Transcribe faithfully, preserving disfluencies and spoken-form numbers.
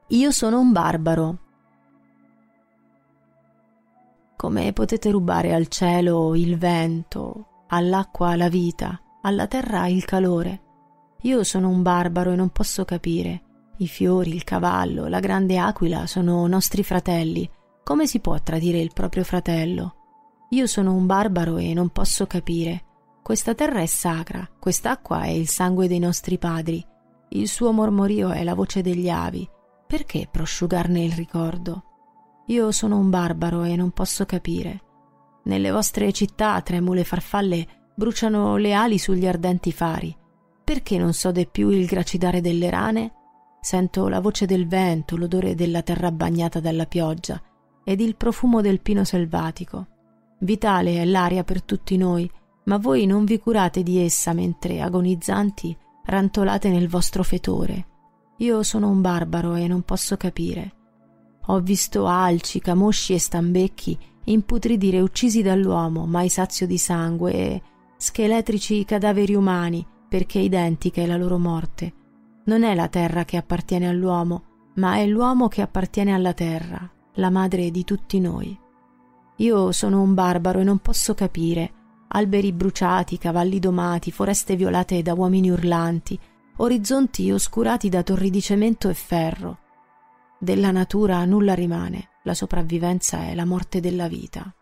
Io sono un barbaro. Come potete rubare al cielo il vento, all'acqua la vita, alla terra il calore? Io sono un barbaro e non posso capire. I fiori, il cavallo, la grande aquila sono nostri fratelli. Come si può tradire il proprio fratello? Io sono un barbaro e non posso capire. Questa terra è sacra, quest'acqua è il sangue dei nostri padri. Il suo mormorio è la voce degli avi. Perché prosciugarne il ricordo? Io sono un barbaro e non posso capire. Nelle vostre città tremule farfalle bruciano le ali sugli ardenti fari. Perché non sode più il gracidare delle rane? Sento la voce del vento, l'odore della terra bagnata dalla pioggia ed il profumo del pino selvatico. Vitale è l'aria per tutti noi, ma voi non vi curate di essa mentre, agonizzanti, rantolate nel vostro fetore. Io sono un barbaro e non posso capire. Ho visto alci, camosci e stambecchi imputridire uccisi dall'uomo, mai sazio di sangue, e scheletrici cadaveri umani, perché identica è la loro morte. Non è la terra che appartiene all'uomo, ma è l'uomo che appartiene alla terra, la madre di tutti noi. Io sono un barbaro e non posso capire. Alberi bruciati, cavalli domati, foreste violate da uomini urlanti, orizzonti oscurati da torri di cemento e ferro. Della natura nulla rimane, la sopravvivenza è la morte della vita.